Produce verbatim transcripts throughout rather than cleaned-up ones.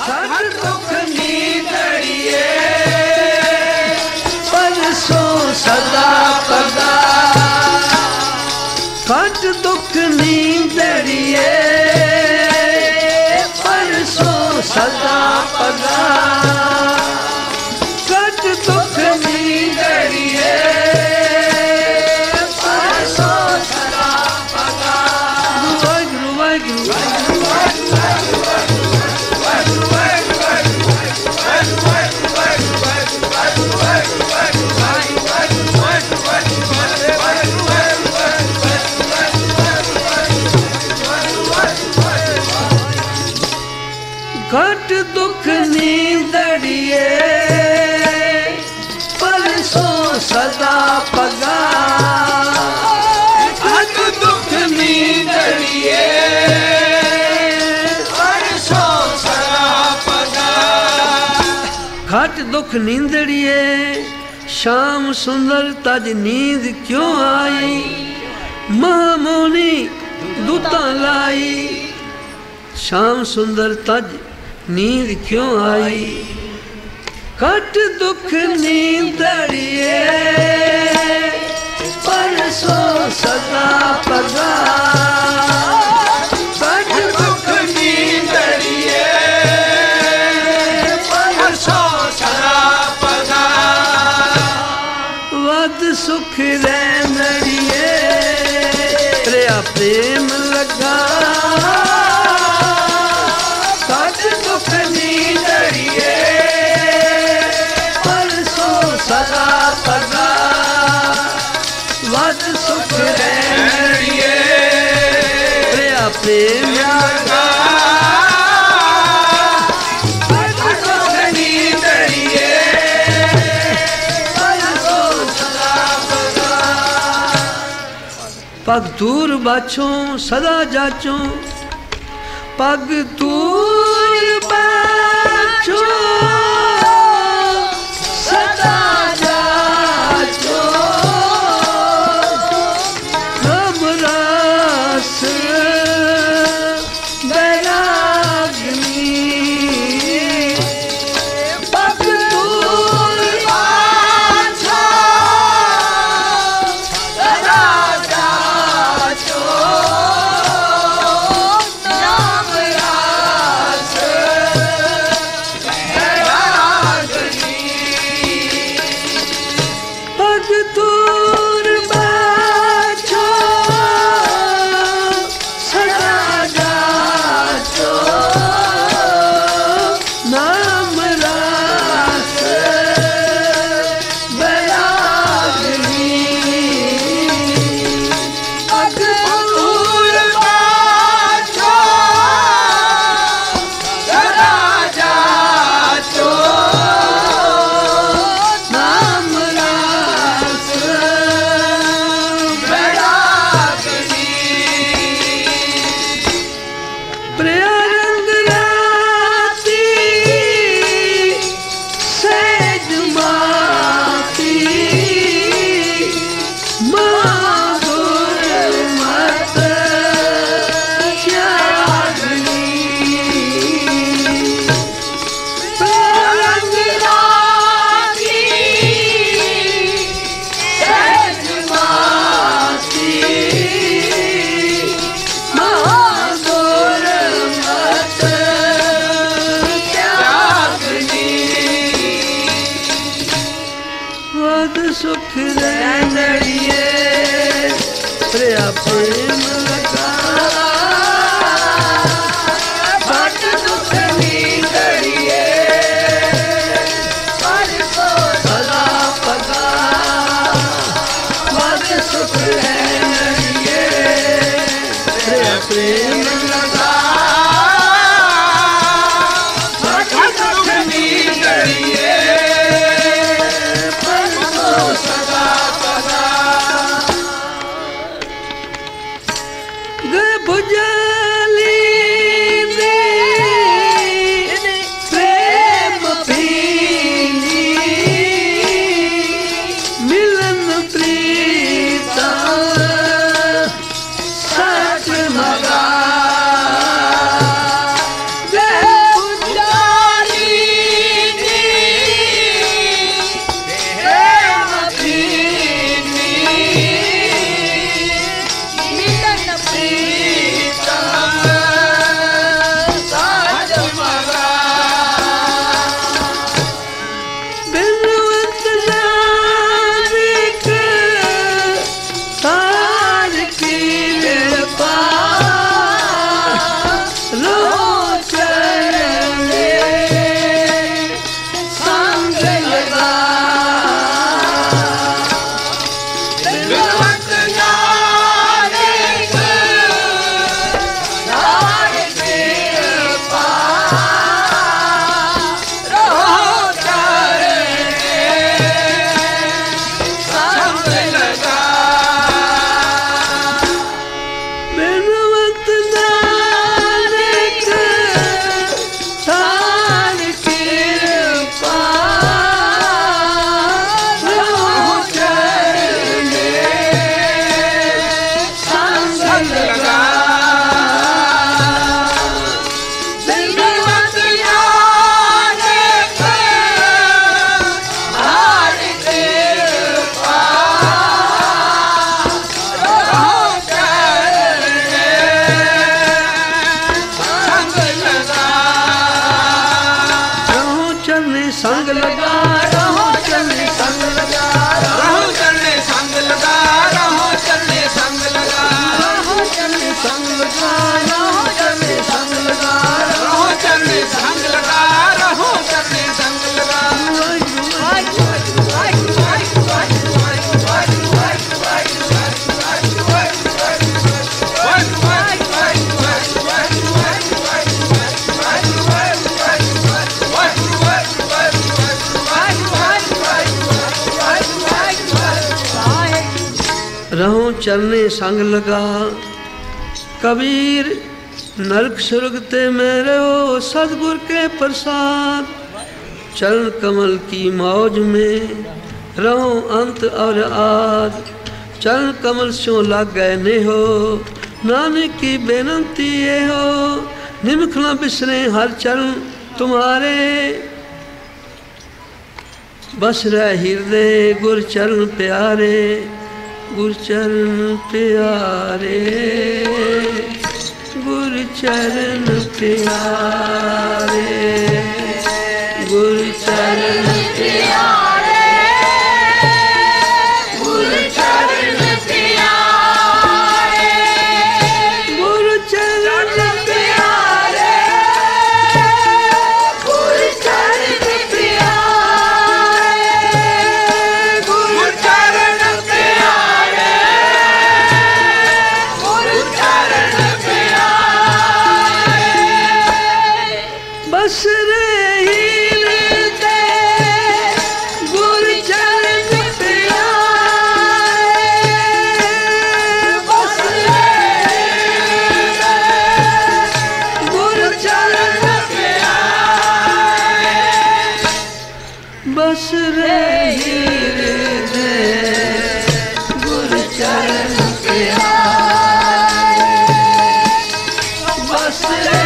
हर दुख नींदड़िए परसों सदा पगा घट दुख नींदड़िए परसों सदा पगा घट दुख नींदड़िए परसों सदा पगा वाहिगुरु वाहिगुरु घट दुख नींदड़िए परसों सदा पगा घट दुख नींदड़िए परसों सदा पगा घट दुख नींदड़िए श्याम सुंदर तज नींद क्यों आई महामुनि दूता लाई श्याम सुंदर तज नींद क्यों आई घट दुख नींदड़िए परसों सदा पगा घट दुख नींदड़िए परसों सदा पगा वद सुख रैंदड़िए प्रिया प्रेम लगा सदा पगा वद सुख रैंदड़िए प्रिया प्रेम लगा वद सुख नींदड़िए परसों सदा पगा पग दूर बाछो सदा जाचो पग दूर बाछो सदा जाचो राम रास बैरागनी पग दूर बाछो सदा जाचो राम रास बैरागनी पग दूर बाछो सदा जाचो नाम रास बैरागनी पग दूर बाछो सदा जाचो नाम रास बैरागनी प्रिया रंग राती सेज माती माधुर मत त्यागनी प्रिया रंग राती सेज माती माधुर मत त्यागनी वद सुख रैंदड़िए प्रिया प्रेम लगा घट दुख नींदड़िए परसों सदा पगा वद सुख रैंदड़िए प्रिया प्रेम लगा घट दुख नींदड़िए परसों सदा पगा गे भुजली दे प्रेम पीनी मिलन प्रीता सच मगा गे भुजली लगा रहो चलने संग लगा रहो चलने संग लगा रहो चलने संग लगा रहो चलने संग लगा रहो चलने संग लगा रहो चलने संग लगा रहो चलने संग लगा रहो चलने संग लगा कबीर नरक स्वर्ग ते में रहो सतगुर के प्रसाद चरण कमल की मौज में रहो अंत और आद चरण कमल स्यों लग गए ने हो नानक की बेनती ये हो निमख न बिसरे हर चरण तुम्हारे बस रह हृदय गुर चरण प्यारे गुर चरण प्यारे गुर चरण प्यारे गुर चरण प्यारे गुर चरण प्यारे गुर चरण प्यारे गुर चरण प्यारे गुर चरण बस रही गुर चरण प्यारे बस गुर चरण प्यारे बस रही गुर चरण प्यारे बस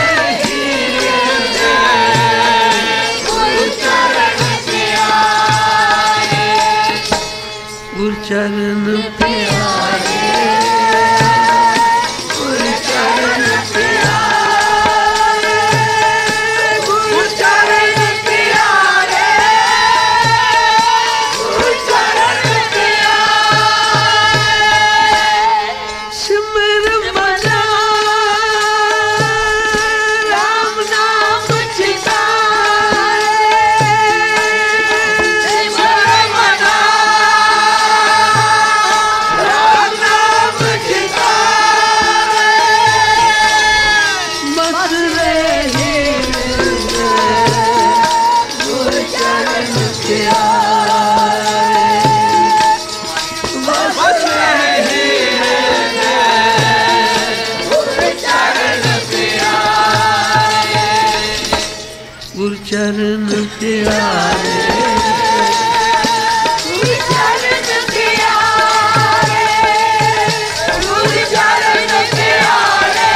गुर चरण प्यारे गुर चरण प्यारे गुर चरण प्यारे गुर चरण प्यारे सिमर मना राम नाम चितारे सिमर मना गुर चरण प्यारे गुर चरण प्यारे गुर चरण प्यारे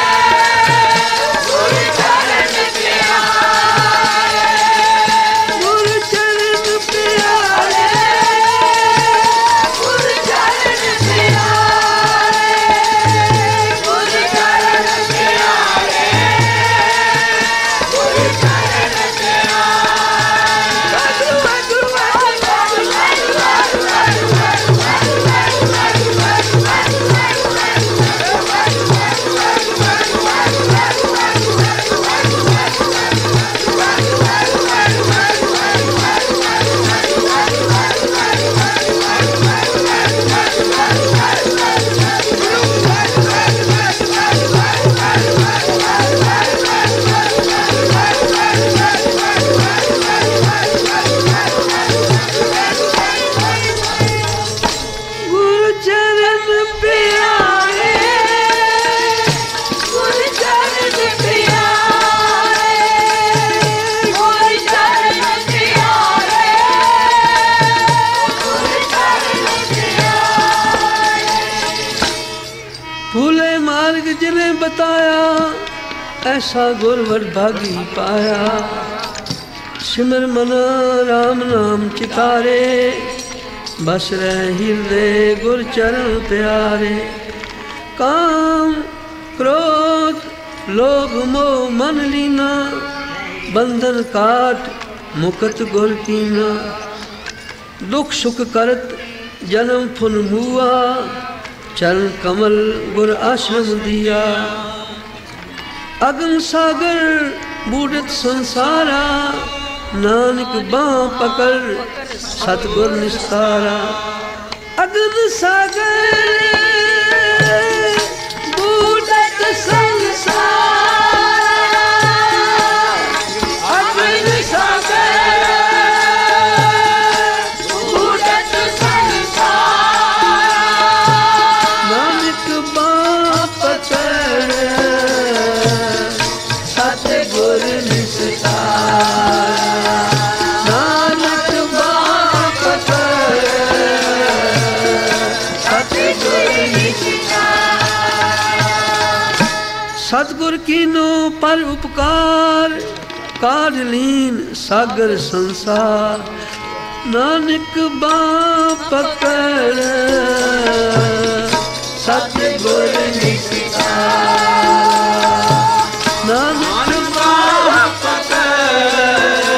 गुर चरण प्यारे गुर चरण प्यारे गुर चरण प्यारे गुर चरण प्यारे गुर चरण जिन्हें बताया ऐसा गुरवर भागी पाया सिमर मना राम नाम चितारे बस रहे हृदय गुर चरण प्यारे काम क्रोध लोभ मोह मन लीना बंधन काट मुकत गुर कीना दुख सुख करत जन्म फुन मुआ चरण कमल गुर आश्रम दिया अगम सागर बूढ़त संसारा नानक बाँ पकड़ सतगुर निस्तारा अगम सागर बूढ़त संसारा अगम सागर बूढ़त संसारा नानक बाँ पकड़ सतगुर निस्तारा नानक बाँ पकड़ सतगुर निस्तारा सतगुर कीनो पर उपकार काढ़ लीन सागर संसार नानक बाँ पकड़ सतगुर निस्तारा नानक बाँ पकड़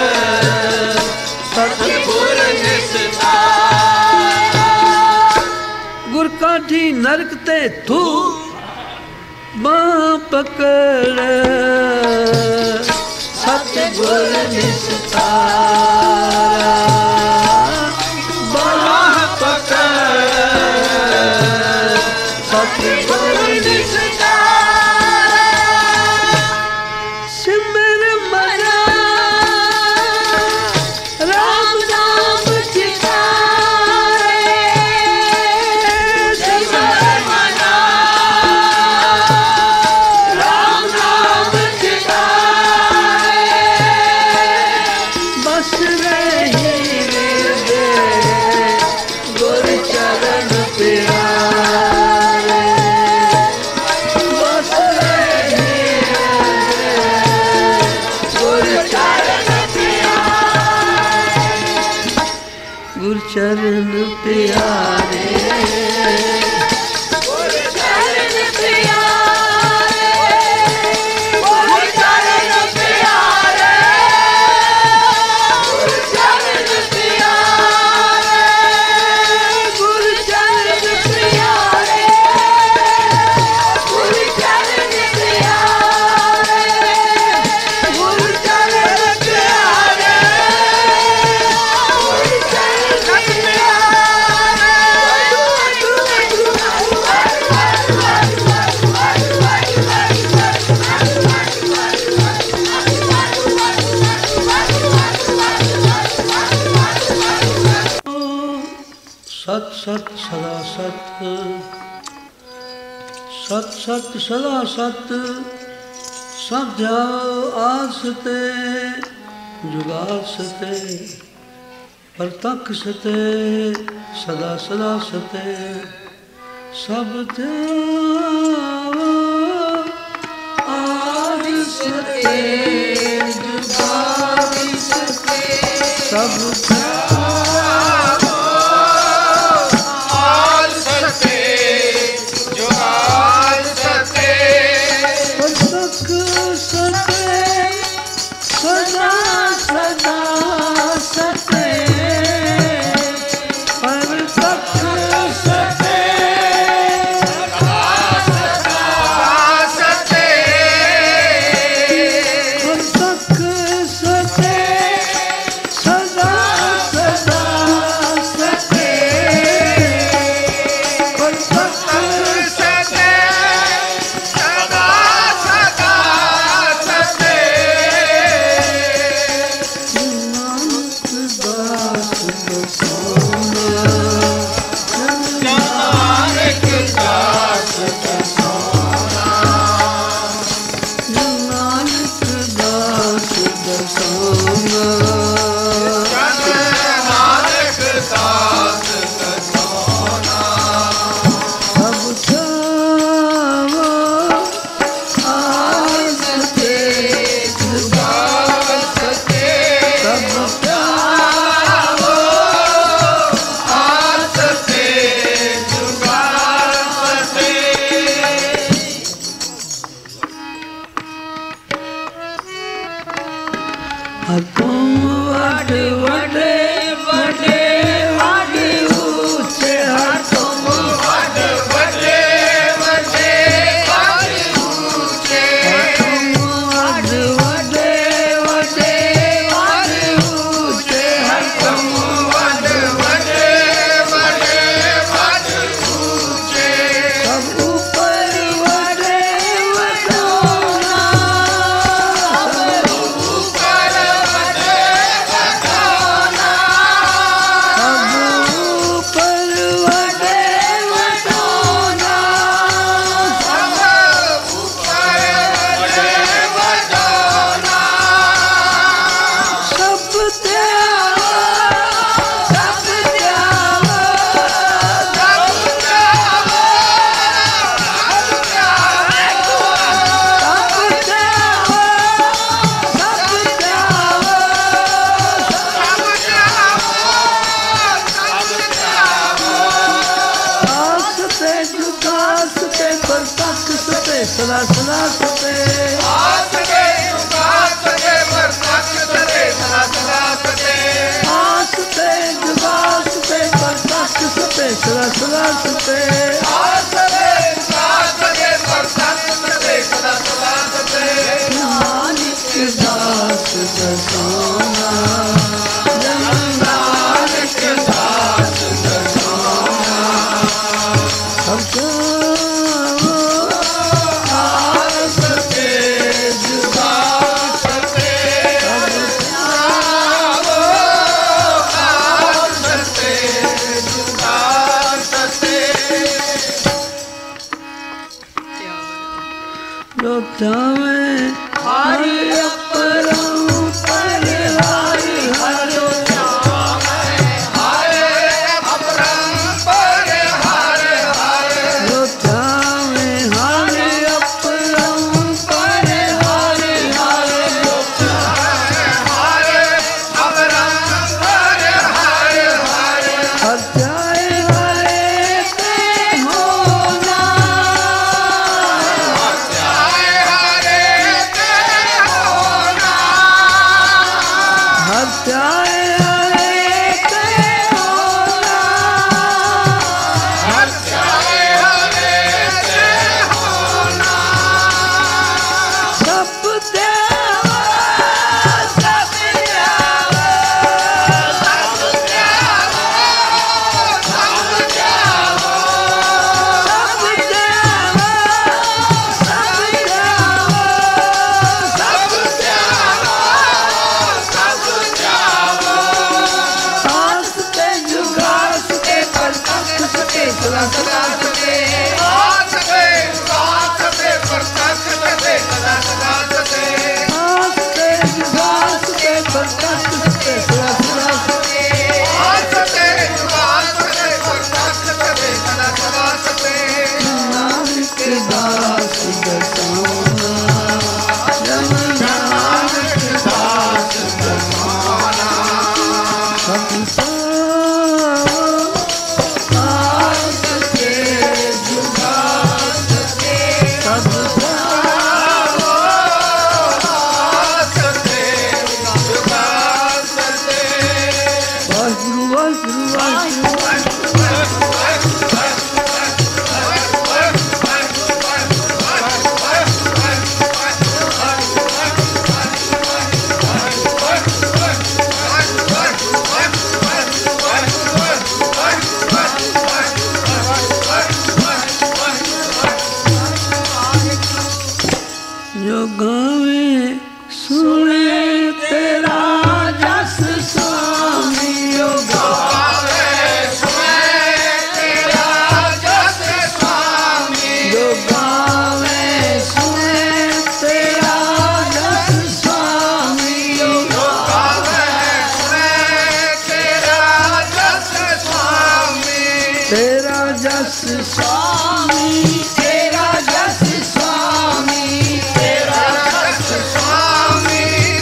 सतगुर निस्तारा गुर काठी नरक ते तू बाँ पकड़ सतगुर निस्तारा बाँ पकड़ सतगुर निस्तारा सिमर मना राम नाम चितारे सिमर मना राम नाम चितारे बस रही दे गुर चरण प्यारे बस रही दे गुर चरण प्यारे गुर चरण प्यारे गुर चरण प्यारे गुर चरण प्यारे गुर चरण प्यारे गुर चरण प्यारे गुर चरण प्यारे गुर चरण प्यारे गुर चरण सत सत सदा सत सत सत सदा सत सब जाओ आसते जुगाल सते परतख सते सदा सदा सते सब जाओ आसते जुगाल सते सब जाओ तुम वडे वडे वड ऊंचे हर तुम वड वडे वडे वड ऊंचे तुम वड वडे वडे वड ऊंचे हर तुम वड वडे वडे वड ऊंचे सब ऊपर वडे वडोना ऊपर वडे वडोना सब ऊपर वडे वडोना सब ऊपर वडे वडोना सब त्यावा सब त्यावा सब जावो सब जावो सब त्यावा सब त्यावा सब जावो सब जावो आसते जुदासते परतकसते सदा सदासते आसते जुगासते बरसातते सदा सदासते आसते जुदासते परतकसते सदा सदासते आसते जुगासते बरसातते सदा सदासते नानक दास दसाना नानक दास सब जाओ आसते जुदासते सब जावो आसते जुगासते जो चावे हरि अपरम पर हरि हरो हरे अपरंपर हरे हरे जो चावे हरि अपरम पर हरि हरो हरे अपरंपर हरे हरे अध्याय हरे ते होना जाए हरे ते होना अध्याय हरे ते होना जाए हरे ते होना सब देवा सब देवा सब जावो सब जावो सब देवा सब देवा सब जावो सब जावो आसते जुगासते परतकसते सदा सदासते आसते जुगासते बरसातते सदा सदासते आसते जुगासते परतकसते सदा सदासते आसते जुगासते बरसातते सदा सदासते नानक दास दसाना जन नानक दास दसाना सब पाओ आसते जुगासते सब पाओ आसते जुगासते वाहिगुरु वाहिगुरु वाहिगुरु जो गावे सुने तेरा जस स्वामी जो गावे सुने तेरा जस स्वामी जो गावे सुने तेरा जस स्वामी जो गावे सुने तेरा जस स्वामी तेरा जस स्वामी तेरा जस स्वामी तेरा जस स्वामी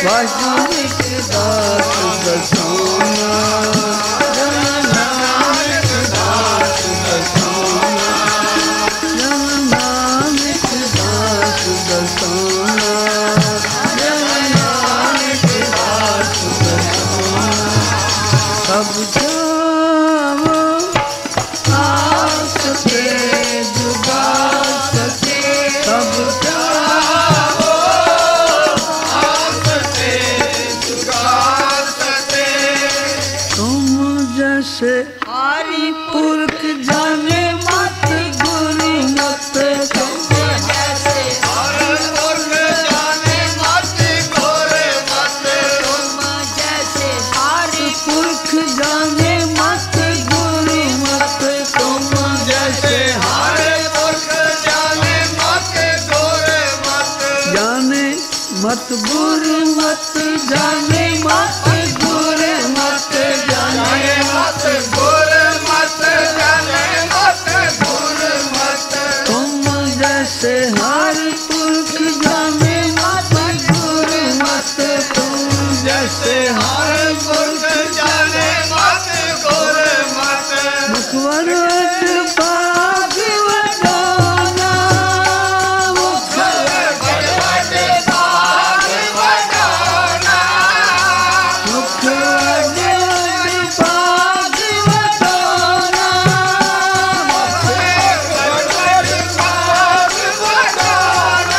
ਵਾਹਿਗੁਰੂ ਇੱਕ ਦਾਸ ਦਸਾਉਣਾ, ਜਨ ਨਾਨਕ ਦਾਸ ਦਸਾਉਣਾ, ਜਨ ਨਾਨਕ ਦਾਸ ਦਸਾਉਣਾ, ਜਨ ਨਾਨਕ ਦਾਸ ਦਸਾਉਣਾ। ਸਭ ਜਾਵੋ ਆਸ ਤੇ ਜੁਗਾਸ ਤੇ, ਸਭ ਜਾਵੋ ਆਸ ਤੇ ਜੁਗਾਸ ਤੇ। ਤੁਮ ਜੈਸੇ ਹरि पुरख जाने मत गुरु मत, तुम जैसे हरि पुरख जाने मत गुरु मत, तुम जैसे हरि पुरख जाने मत गुरु मत, तुम जैसे हरि पुरख जाने मत गुरु मत, जाने मत गुरु मत, जाने मत गुरु मत, जाने मत गुरु मत, जाने मत गुरु मत। तुम जैसे हरि पुरख जाने मत गुरु मत, तुम जैसे हरि पुरख जाने मत गुरु मत। मुखवर भाग वडाना, मुखवर भाग वडाना, मुखवर भाग वडाना, मुखवर भाग वडाना।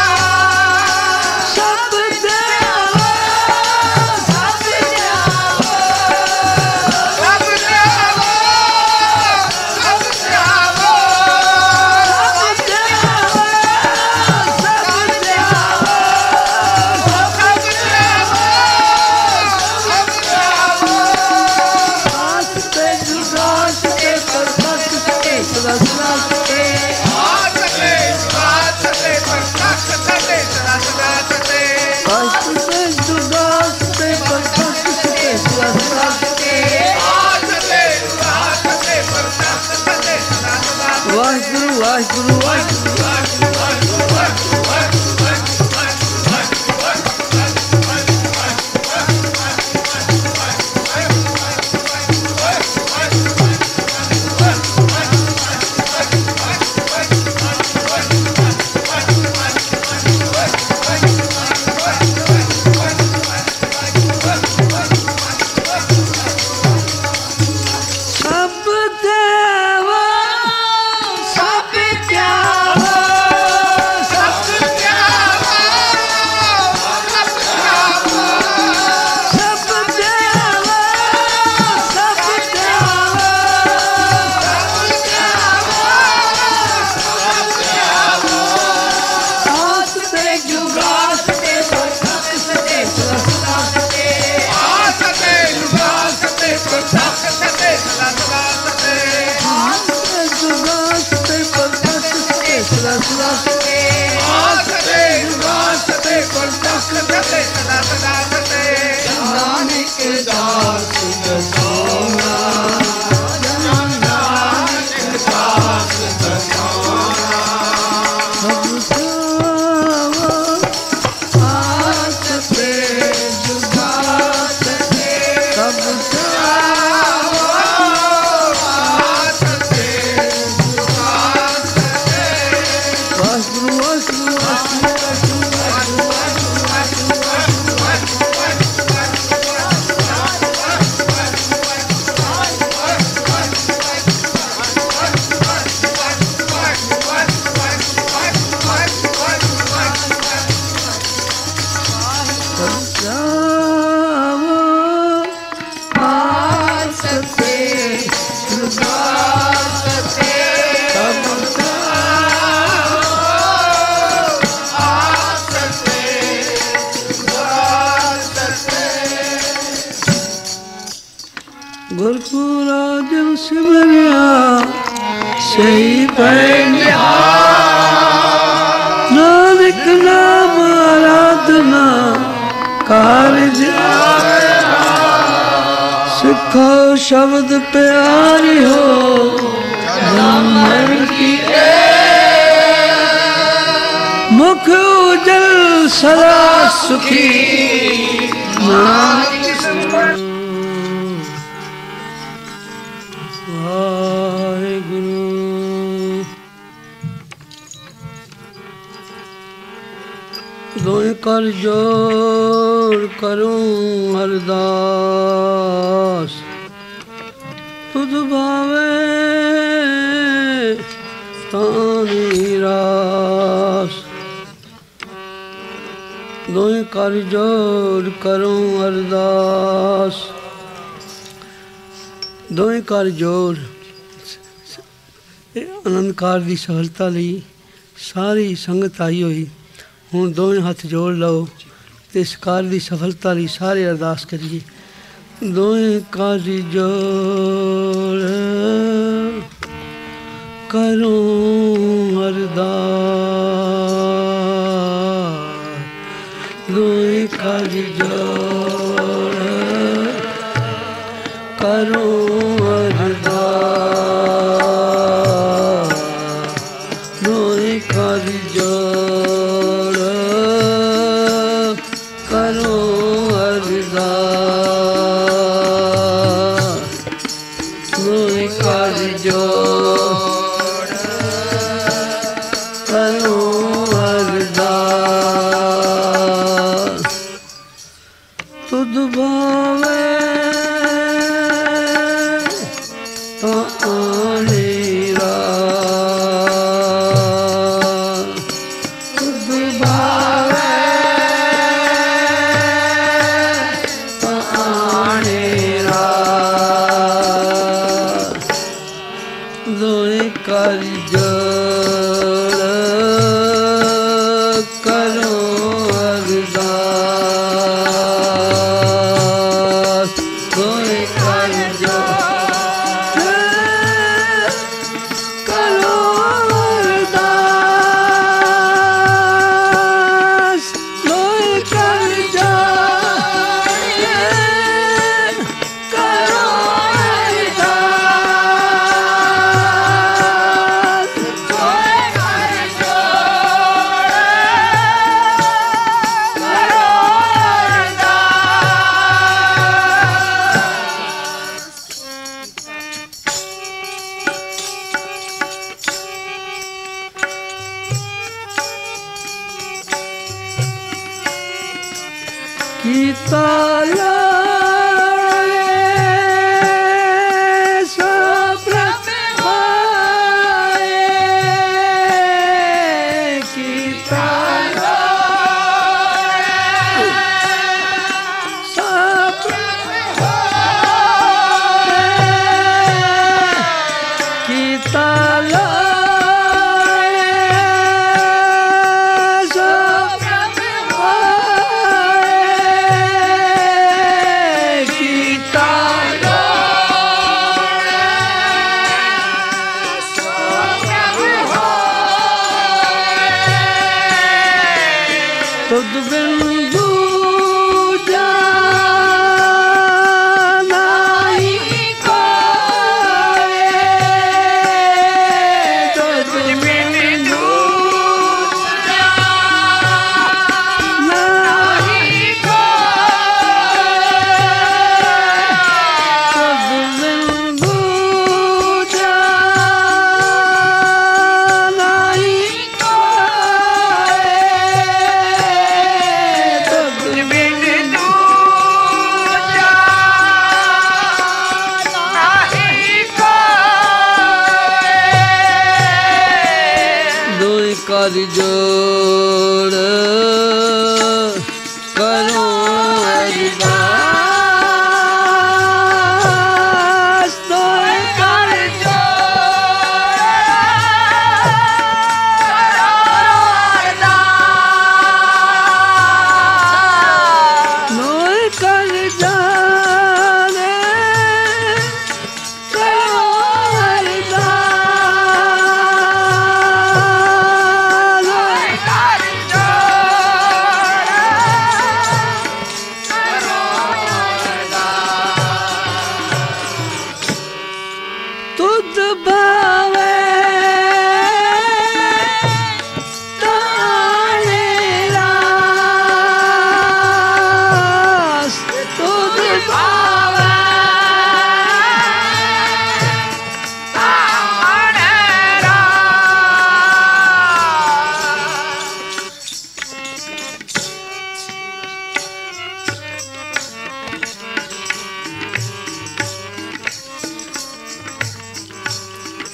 सब देवा सब देवा सब देवा सब देवा सब देवा सब देवा सब देवा सब देवा। आस पे जुगास के परखत के रसरस के, आस पे जुगास के परखत के रसरस के, आस पे जुगास के परखत के रसरस के, आस पे जुगास के परखत के रसरस। वाहिगुरु वाहिगुरु वाहिगुरु वाहिगुरु वाहिगुरु सब देवा सब त्यावा सब त्यावा सब त्यावा सब देवा सब त्यावा सब त्यावा सब त्यावा। आस पे जुगास पे परखत के रसरस के, आस पे जुगास पे परखत के रसरस के, आस पे जुगास पे परखत के रसरस के, आस पे जुगास पे परखत के रसरस के। नानक दास दसाउना, नानक दास दसाउना। सब जावो आस पे जुगास पे, सब जावो आस पे जुगास पे। वाहिगुरु वाहिगुरु वाहिगुरु वाहिगुरु गुरपुरा जन सिमरिया सही पैया, नानक नाम आराधना कारज सिखो शब्द प्यारी हो ब्राह्मण की मुख जल सदा सुखी नानक वाहेगुरु। दोए कर जोर करूं अरदास तुझ भावे तानी रास। दोए कर जोर करूं अरदास दोए कर जोर। आनंद कार की सफलता ਲਈ सारी संगत आई हुई। ਹੁਣ ਦੋਵੇਂ ਹੱਥ ਜੋੜ ਲਓ ਤੇ ਇਸ ਕਾਰ ਦੀ ਸਫਲਤਾ ਲਈ ਸਾਰੇ ਅਰਦਾਸ ਕਰੀਏ। ਦੋਵੇਂ ਕਰ ਜੋੜ ਕਰੋ ਅਰਦਾਸ ਦੋਵੇਂ ਕਰ ਜੋੜ ਕਰੋ ਅਰਦਾਸ ਦੋਵੇਂ ਕਰ ਜੋੜ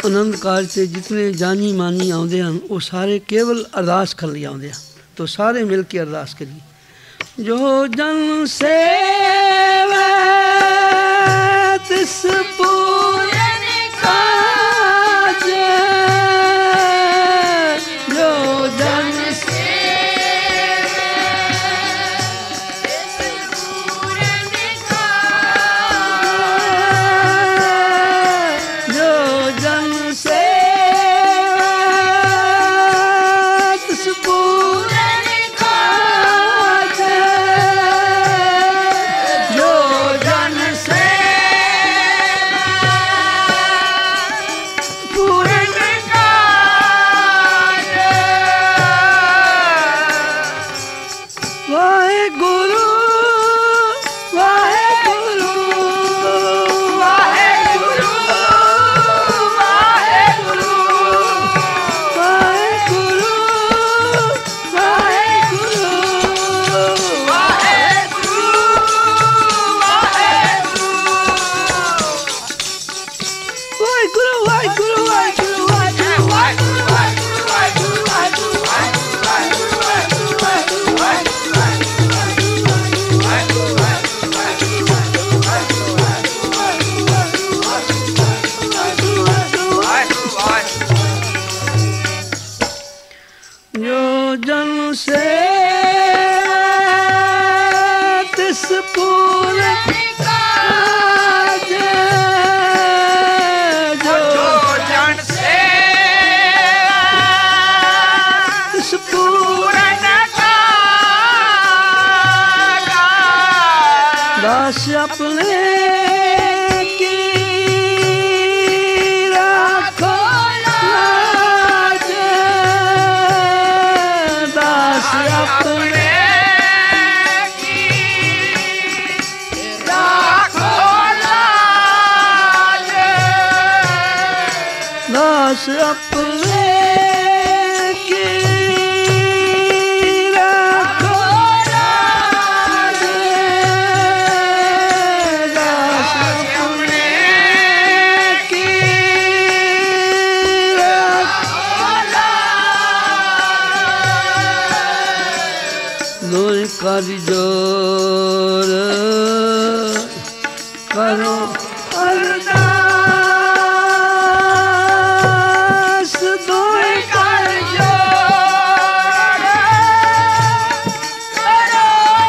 ਆਨੰਦ ਕਾਰਜ ਤੇ ਜਿਤਨੇ ਜਾਨੀ ਮਾਨੀ ਆਉਂਦੇ ਹਨ ਉਹ ਸਾਰੇ ਕੇਵਲ ਅਰਦਾਸ ਕਰਨ ਲਈ ਆਉਂਦੇ ਹਨ। ਤੋ ਸਾਰੇ ਮਿਲ ਕੇ ਅਰਦਾਸ ਕਰੀਏ। ਜੋ ਜਨ ਸੇਵੈ ਤਿਸ ਪੂਰਨ ਕਾਜ, ਜੋ ਜਨ अपने की राखो लाज, दास अपने की राखो लाज, दास अपने कर जोर करो अरदास, दोए कर जोर करो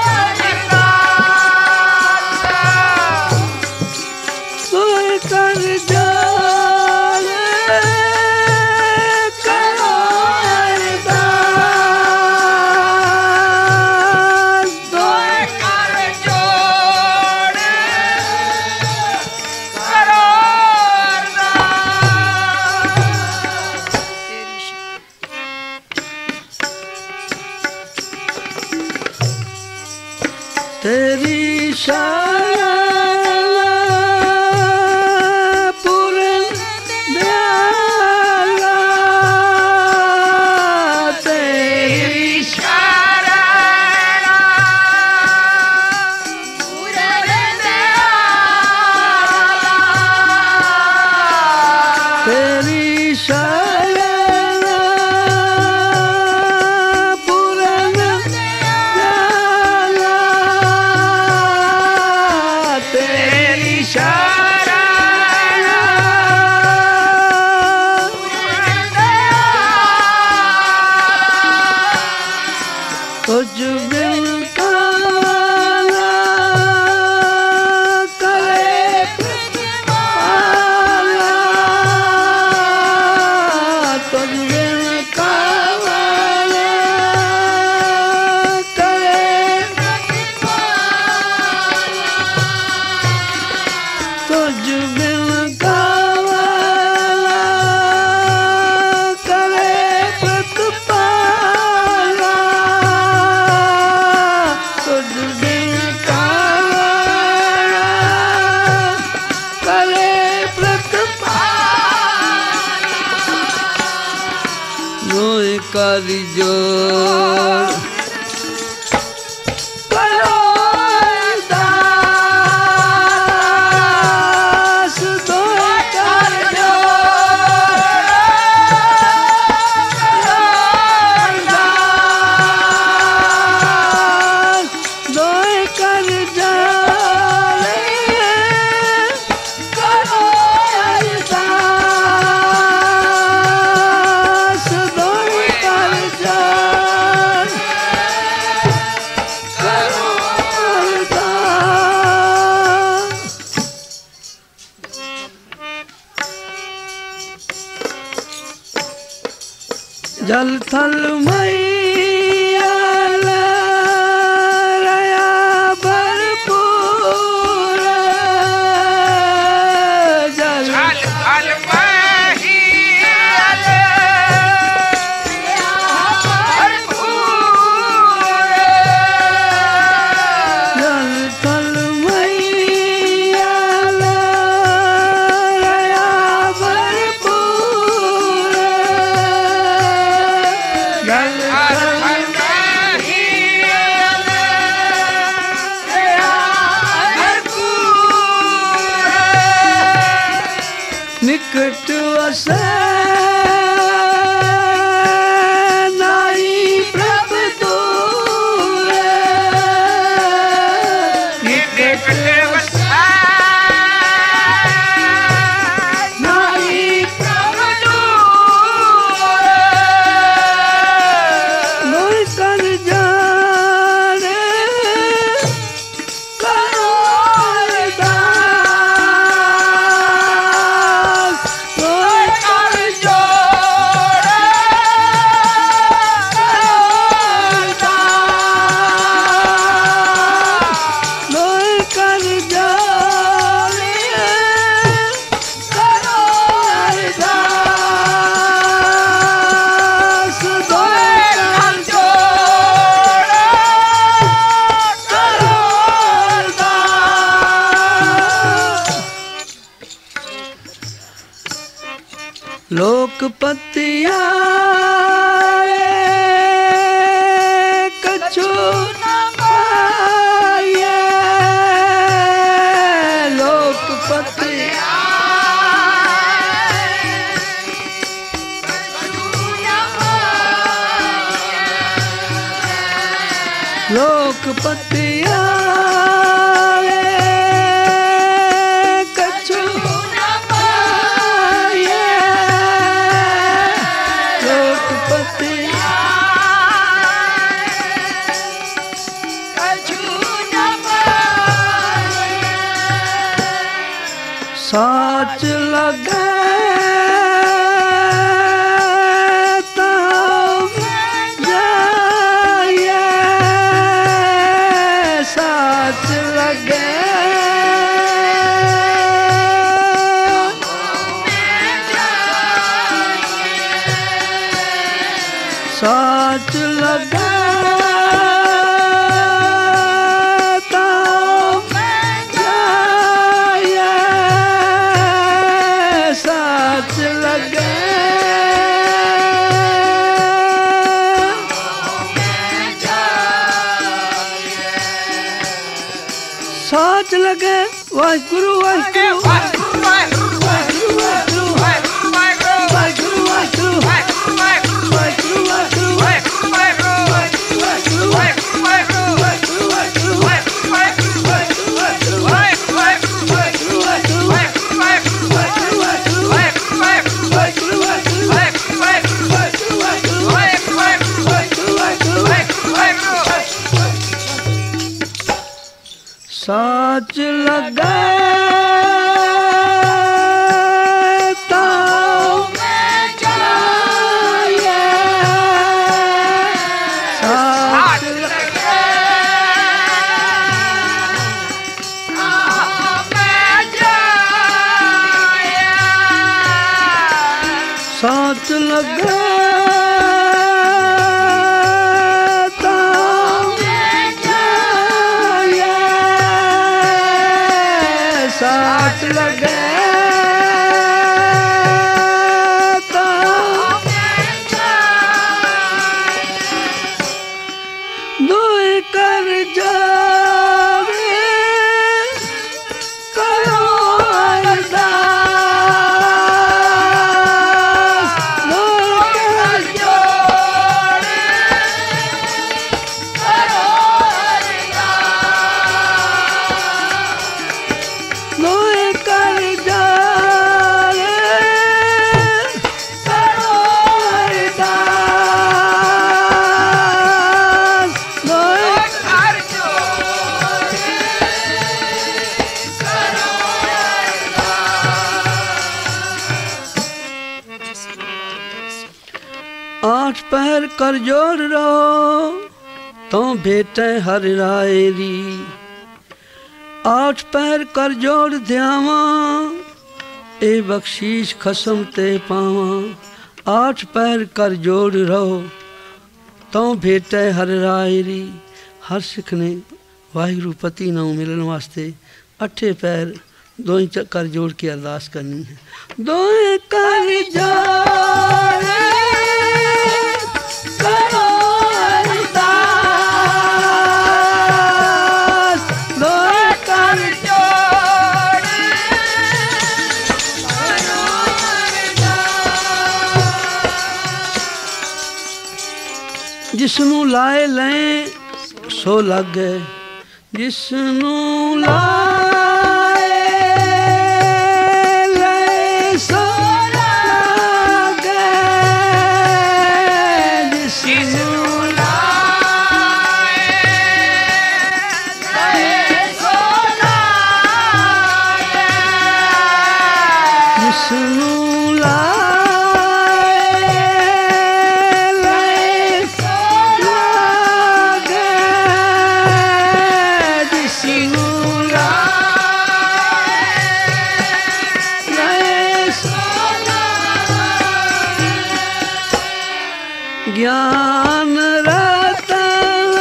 अरदास, दोए कर जोर करो तेरी शरण पूर्ण दयाला, तेरी शरण पूर्ण दयाला, तेरी शरण पूर्ण दयाला, तेरी शरण तुझ बिन काला करे प्रतिपाला, तुझ बिन काला करे प्रतिपाला, तुझ बिन कावाला करे प्रतिपाला, तुझ बिन कावाला करे प्रतिपाला, नोए कर जोर करो अरदास, दोए कर जोर थल मैया लया भरपूर जल थल मैया लया भरपूर जल थल मैया लया भरपूर जल निकट वसे नाई प्रभ दूर निकट वसे नाई प्रभ दूर मोहि कर जाने करो अरदास मोहि कर जोड़े करो अरदास मोहि कर जोड़े करो अरदास मोहि कर जोड़े करो अरदास लोकपतिया कछु न पाए लोकपतिया लोकपतिया कछु न पाए लोकपतिया कछु न पाए साच लगे तब जाए साच लगे साच लगे तब जाए साच लगे साच लगे वाहिगुरु वाहिगुरु वाहिगुरु वाहिगुरु वाहिगुरु वाहिगुरु वाहिगुरु वाहिगुरु साच लगे तो जाए साच लगे साच लगे तो जाए साच लगे तो दुई कर जावे करो अरदास दुई कर जोड़े करो अरदास दुई कर जावे करो अरदास दुई कर जोड़े पहर कर जोड़ रहो तो भेटे हर राय री। आठ पहर कर जोड़ ध्यावा ए बख्शीश खसम ते पावा। आठ पहर कर जोड़ रहो तो भेटे हर राय री। हर सिख ने वाहिगुरु पति नाम मिलन वास्ते अठे पैर दोई कर जोड़ के अरदास करनी है। दोई कर जोड़ करो अरदास, दोई कर जोड़ करो अरदास। जिसनू लाए लें सो लागे, जिसनू लाए ले सो लागे, जिसनू लाए ले सो लागे, जिसनू ज्ञान रतन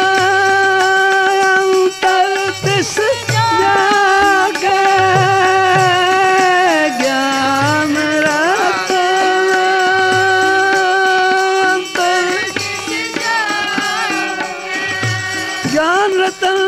तिस जागे, ज्ञान रतन ज्ञान रतन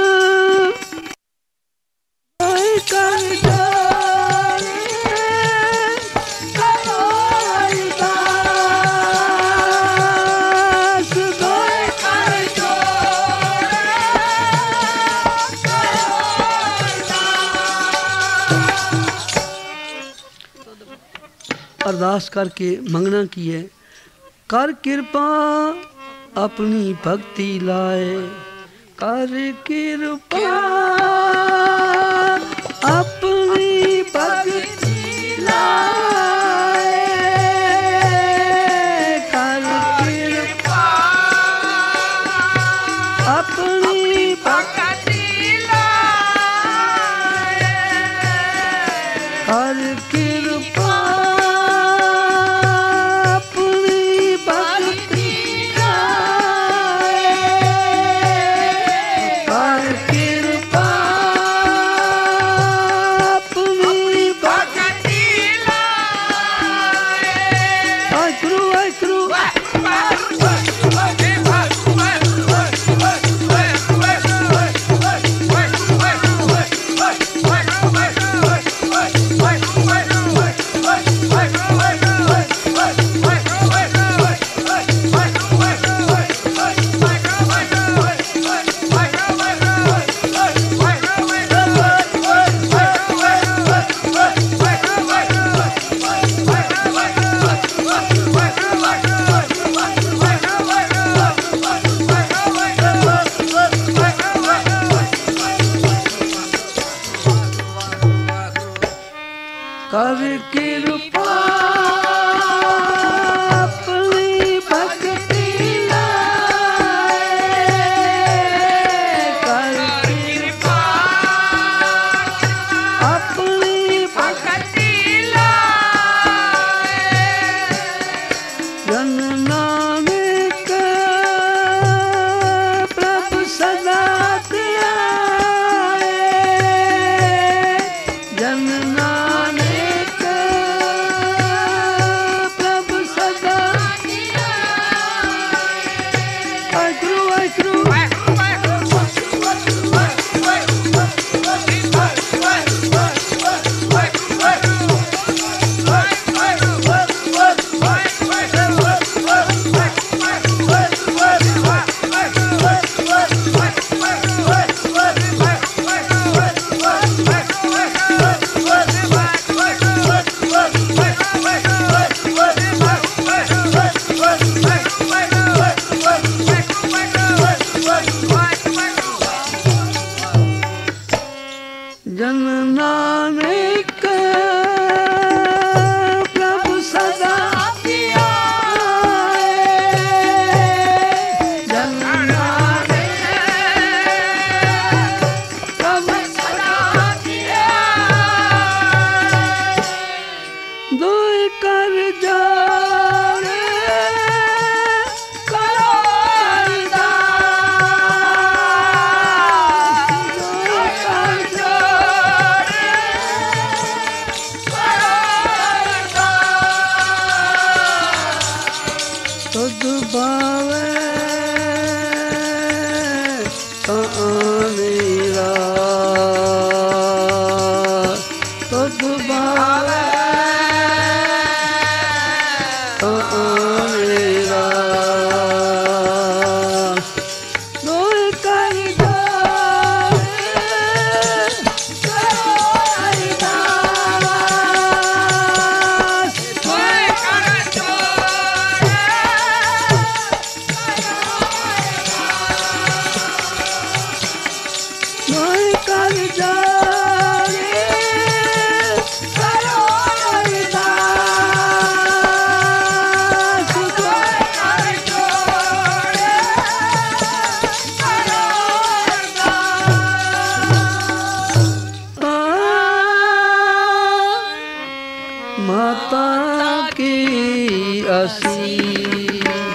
अरदास करके मंगना की है। कर कृपा अपनी भक्ति लाए, कर कृपा अपनी भक्ति लाए, कर कृपा अपनी भक्ति लाए, कर कृपा कर कृपा अपनी भक्ति लाए, कर कृपा अपनी भक्ति लाए, जन नानक प्रभु सदा ध्याए, जन कोई कर जाने करो अरदास कोई कर जोड़े करो अरदास माता की आशीष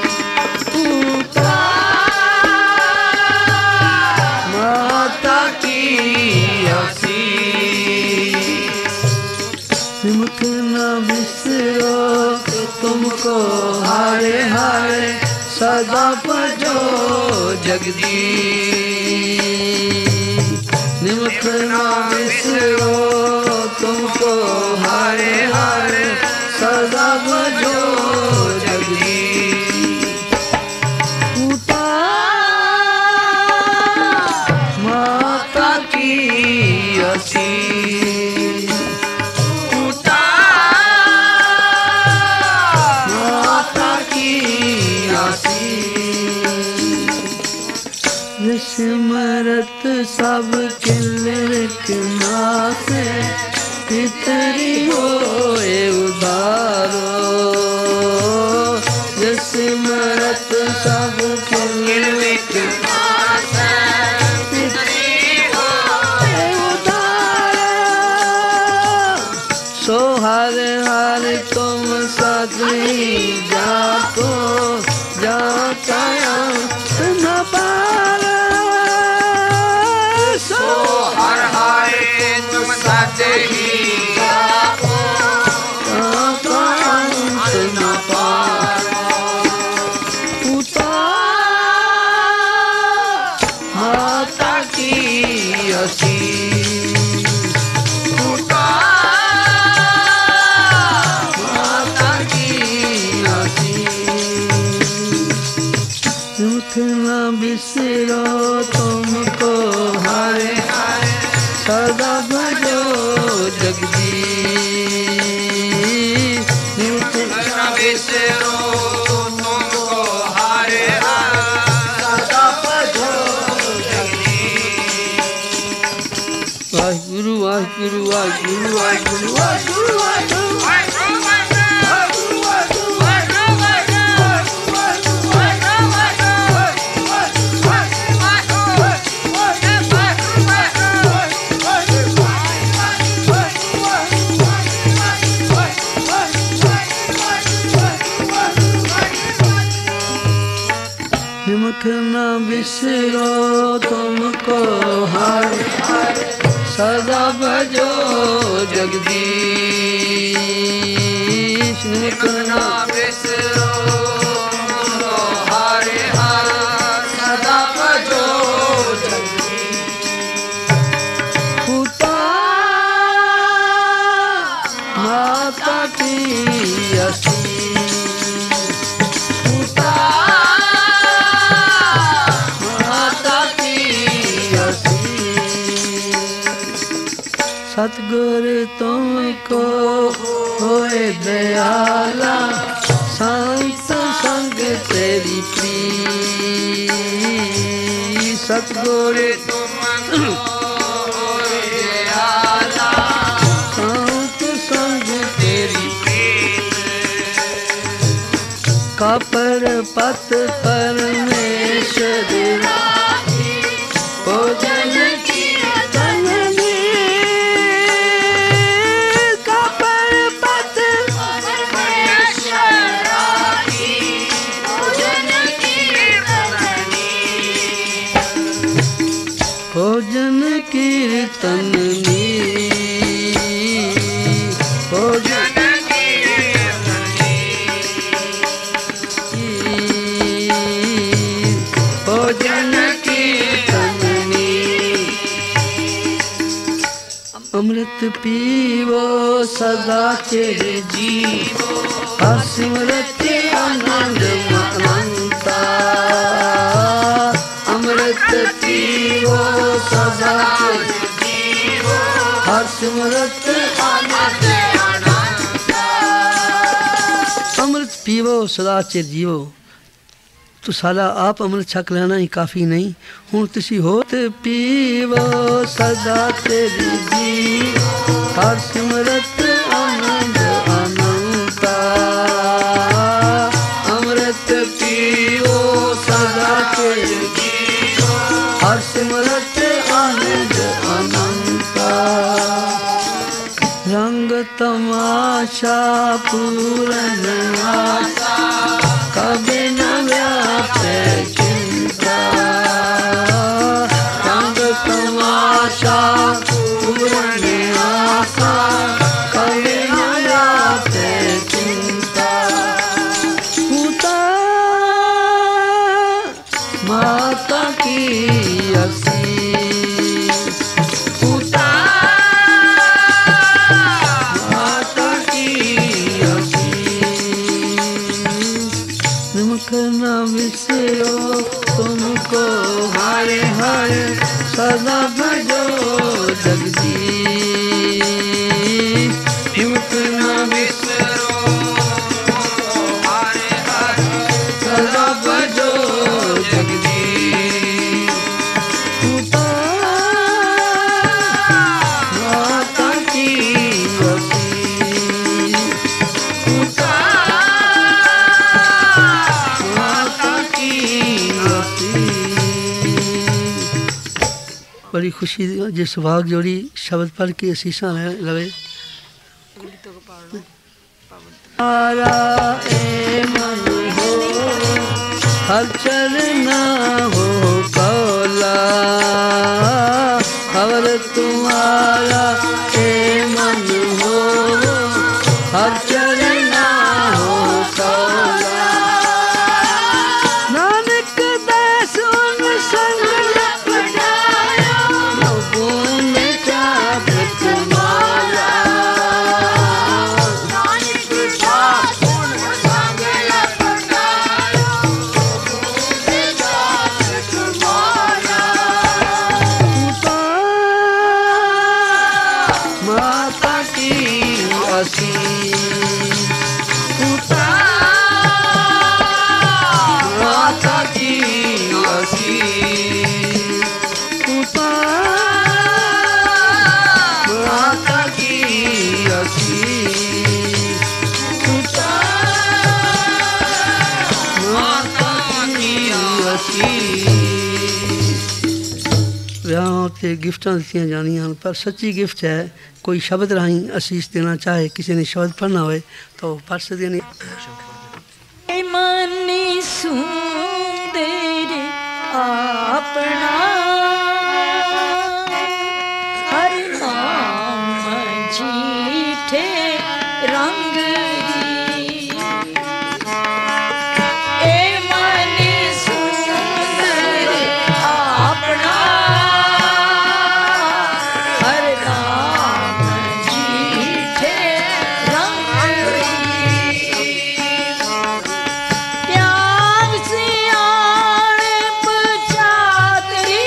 माता की आशीष निमक न बिसरो तुमको हारे हारे सदा भजो जगदीश निमक न बिसरो तुमको हारे हारे सदा भजो सिमरत सब किलनासे पितरी होए उदारो सिमरत सब किलनासे पितरी होए उदारो सो हर हर तुम सदी जाको जाता न पार हर हाय तुम साथे ही जाको न पारो उतार माता की आशीष उतार माता की आशीष न बिसरो तुमको हारे हारे सदा भजो जगदीश न बिसरो तुमको हारे हारे सदा भजो जगदीश वाहिगुरु वाहिगुरु वाहिगुरु वाहिगुरु वाहिगुरु वाहिगुरु निमक न बिसरो तुमको हारे हारे सदा भजो जगदीश निमक न बिसरो तुमको हारे हारे सदा भजो जगदीश उतार माता की आशीष सतगुर तुमको होए दयाला संत संग तेरी प्रीत सतगुर तुमको होए दयाला संत संग तेरी प्रीत कापर पत परमेश्वर भोजन भोजन कीर्तन भोजन भोजन कीर्तन अमृत पीवो सदा चिर जीवो सिमरत आनंद अनंता अमृत पीवो सदा जीवो हर सिमरत आनंद अनंता अमृत पीवो सदा चिर जीवो तो साला आप अमृत छक लेना ही काफ़ी नहीं। हुण तुसी होत पीवो सदा तेरी जी, हर सिमरत आनंद अनंता। अमृत पीवो सदा तेरी जी, हर सिमरत आनंद अनंता। रंग तमाशा पूरन आशा, कभी न व्यापे चिंता। रंग तमाशा पूरन आशा, कभी न व्यापे चिंता। पूता माता की असी, पूता माता की असी। निमक न विसरो तुमको हारे हारे, सदा भजो जगदीश। निमक न विसरो हारे हारे, सदा भजो जगदीश। पूता माता की असी, पूता बड़ी खुशी जे सुभाग जोड़ी शब्द पढ़ के असीसा लवे। आरा ए मन हो हर चलना हो कौला, खबर तुम्हारा ए मन हो हर चलना हो कौला। नानक दास उन संग ਤੇ ਗਿਫਟਾਂ ਦਿੱਤੀਆਂ ਜਾਂਦੀਆਂ ਹਨ, ਪਰ ਸੱਚੀ ਗਿਫਟ ਹੈ ਕੋਈ ਸ਼ਬਦ ਰਾਹੀਂ ਅਸੀਸ ਦੇਣਾ ਚਾਹੇ, ਕਿਸੇ ਨੇ ਸ਼ਬਦ ਪੜ੍ਹਨਾ ਹੋਵੇ ਤਾਂ ਉਹ ਪੜ੍ਹ ਸਕਦੇ ਨੇ। ਮਨ ਸੁੰਦਰ ਆਪਣਾ ਹਰ ਨਾਮ ਜੀਠੇ ਰੰਗ प्यार से आड़ पचातरी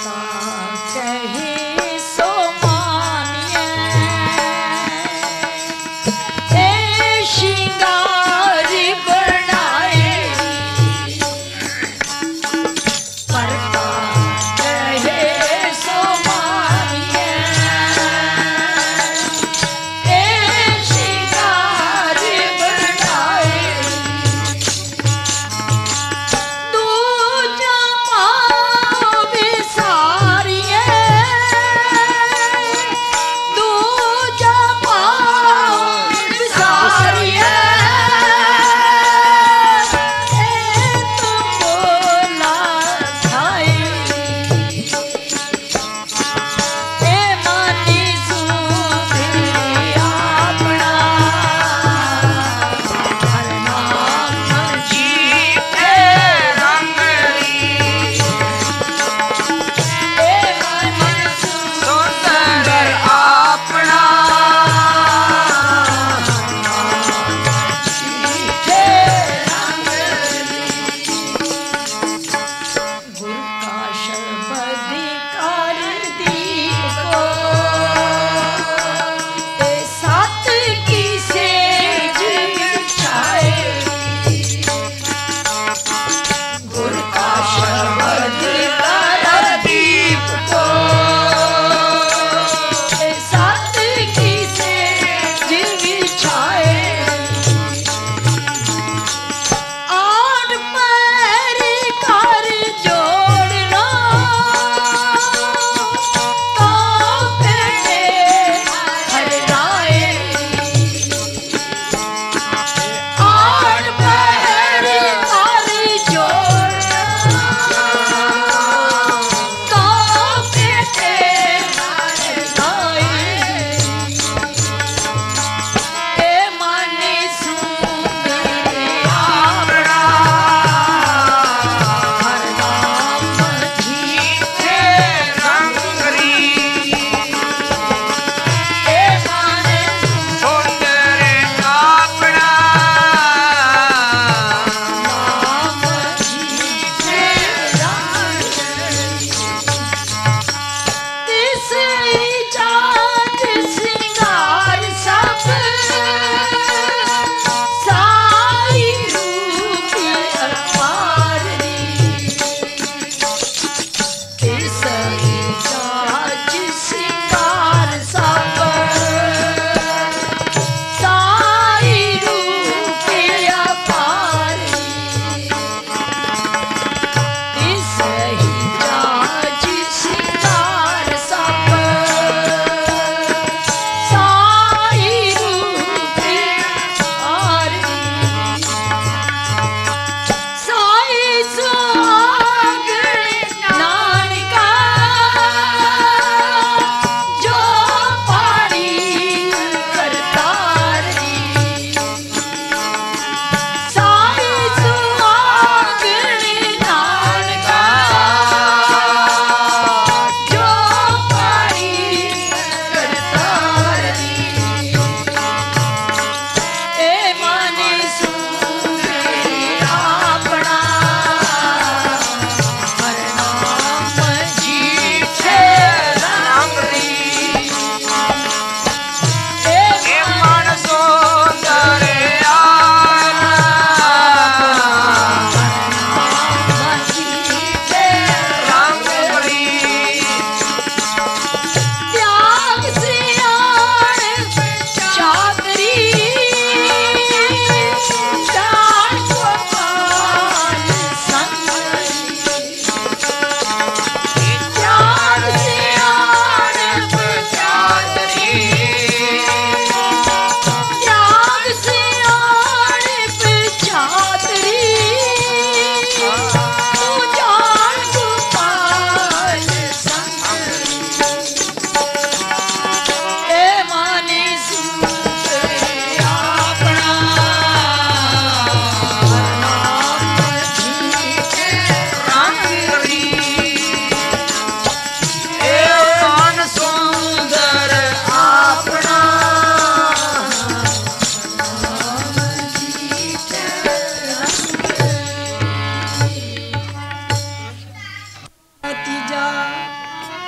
करता कहे सो मानिए ए श्रृंगार बनाए करता कहे सो मानिए ए श्रृंगार बनाए दूजा पावे सारिए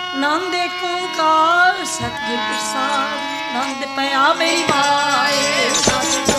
नंद एक ओंकार सतगुर प्रसाद नंद पया मेरी माए।